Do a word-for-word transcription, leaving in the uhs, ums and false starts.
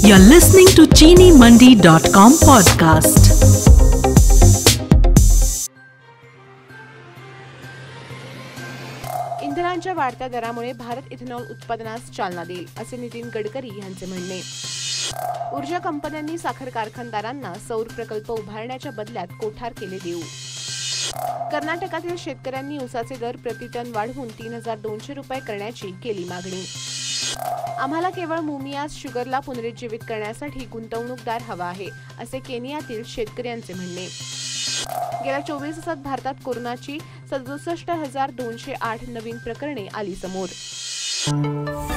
You're listening to Chini Mandi dot com podcast. इंधनांच्या वाढत्या दरामुळे Bharat ethanol उत्पादनास चालना देईल, असे नितीन गडकरी यांचे म्हणणे. ऊर्जा कंपन्यांनी साखर कारखानदारांना सौर प्रकल्प उभारण्याच्या बदल्यात कोठार केले देऊ. कर्नाटकातील शेतकऱ्यांनी ऊसाचे दर प्रतिटन वाढवून तीन हजार दोनशे रुपये करण्याची केली मागणी. आम्हाला केवळ मुमियास शुगरला पुनरुज्जीवित करण्यासाठी गुंतवणूकदार हवा आहे, असे केनियातील शेतकऱ्यांचे म्हणणे. गेल्या चोवीस तासात भारतात कोरोनाची सदुसष्ट हजार दोनशे आठ नवीन प्रकरणे आली समोर.